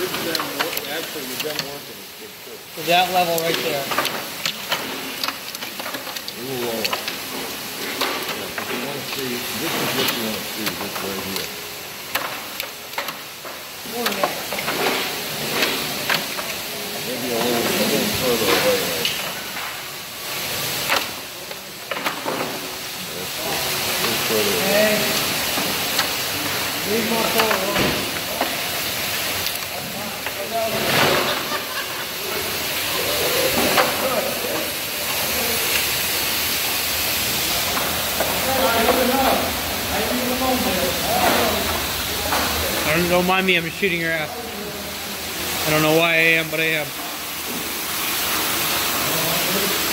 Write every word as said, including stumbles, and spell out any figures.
Actually, you're done working. To that level right there. A little lower. Yeah, if you want to see, this is what you want to see, this right here. Maybe a little, a little further away, right? A little further away. Hey, leave my phone alone. Don't, don't mind me, I'm just shooting your ass. I don't know why I am, but I am.